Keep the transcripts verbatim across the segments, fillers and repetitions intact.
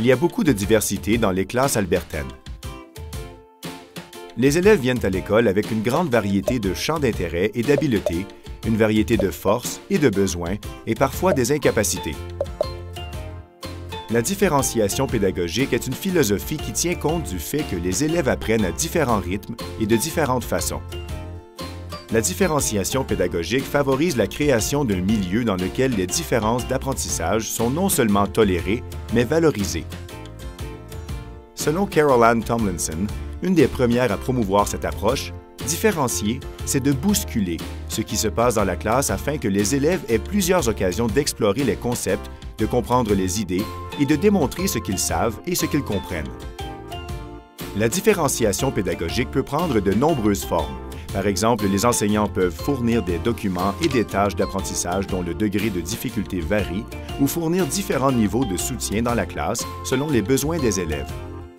y a beaucoup de diversité dans les classes albertaines. Les élèves viennent à l'école avec une grande variété de champs d'intérêt et d'habiletés, une variété de forces et de besoins et parfois des incapacités. La différenciation pédagogique est une philosophie qui tient compte du fait que les élèves apprennent à différents rythmes et de différentes façons. La différenciation pédagogique favorise la création d'un milieu dans lequel les différences d'apprentissage sont non seulement tolérées, mais valorisées. Selon Carol Ann Tomlinson, une des premières à promouvoir cette approche, différencier, c'est de bousculer ce qui se passe dans la classe afin que les élèves aient plusieurs occasions d'explorer les concepts, de comprendre les idées et de démontrer ce qu'ils savent et ce qu'ils comprennent. La différenciation pédagogique peut prendre de nombreuses formes. Par exemple, les enseignants peuvent fournir des documents et des tâches d'apprentissage dont le degré de difficulté varie ou fournir différents niveaux de soutien dans la classe selon les besoins des élèves.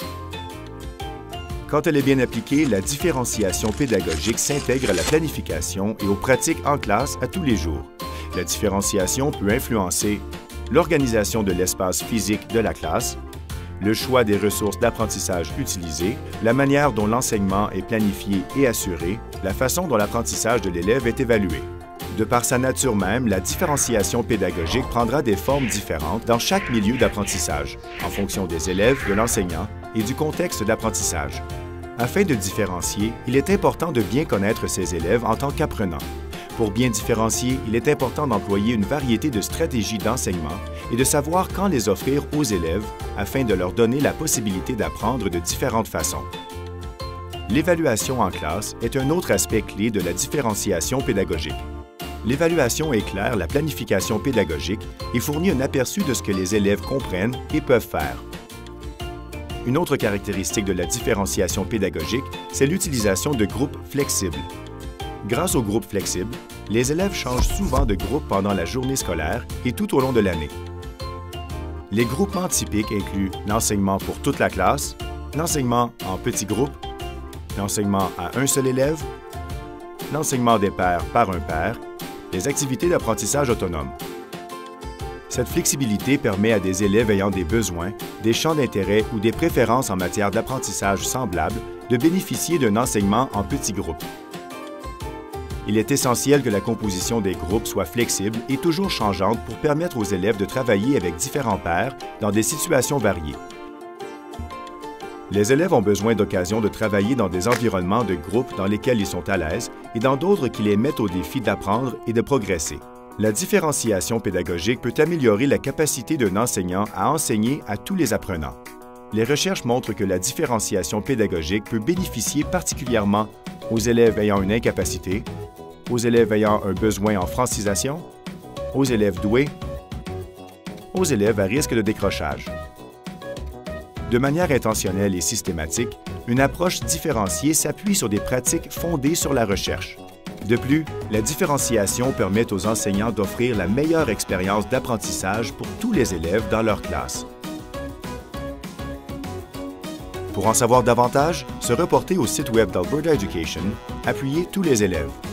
Quand elle est bien appliquée, la différenciation pédagogique s'intègre à la planification et aux pratiques en classe à tous les jours. La différenciation peut influencer l'organisation de l'espace physique de la classe, le choix des ressources d'apprentissage utilisées, la manière dont l'enseignement est planifié et assuré, la façon dont l'apprentissage de l'élève est évalué. De par sa nature même, la différenciation pédagogique prendra des formes différentes dans chaque milieu d'apprentissage, en fonction des élèves, de l'enseignant et du contexte d'apprentissage. Afin de différencier, il est important de bien connaître ses élèves en tant qu'apprenants. Pour bien différencier, il est important d'employer une variété de stratégies d'enseignement et de savoir quand les offrir aux élèves afin de leur donner la possibilité d'apprendre de différentes façons. L'évaluation en classe est un autre aspect clé de la différenciation pédagogique. L'évaluation éclaire la planification pédagogique et fournit un aperçu de ce que les élèves comprennent et peuvent faire. Une autre caractéristique de la différenciation pédagogique, c'est l'utilisation de groupes flexibles. Grâce aux groupes flexibles, les élèves changent souvent de groupe pendant la journée scolaire et tout au long de l'année. Les groupements typiques incluent l'enseignement pour toute la classe, l'enseignement en petits groupes, l'enseignement à un seul élève, l'enseignement des pairs par un pair, les activités d'apprentissage autonome. Cette flexibilité permet à des élèves ayant des besoins, des champs d'intérêt ou des préférences en matière d'apprentissage semblables de bénéficier d'un enseignement en petits groupes. Il est essentiel que la composition des groupes soit flexible et toujours changeante pour permettre aux élèves de travailler avec différents pairs dans des situations variées. Les élèves ont besoin d'occasions de travailler dans des environnements de groupe dans lesquels ils sont à l'aise et dans d'autres qui les mettent au défi d'apprendre et de progresser. La différenciation pédagogique peut améliorer la capacité d'un enseignant à enseigner à tous les apprenants. Les recherches montrent que la différenciation pédagogique peut bénéficier particulièrement aux élèves ayant une incapacité, aux élèves ayant un besoin en francisation, aux élèves doués, aux élèves à risque de décrochage. De manière intentionnelle et systématique, une approche différenciée s'appuie sur des pratiques fondées sur la recherche. De plus, la différenciation permet aux enseignants d'offrir la meilleure expérience d'apprentissage pour tous les élèves dans leur classe. Pour en savoir davantage, se reporter au site web d'Alberta Education, appuyez tous les élèves.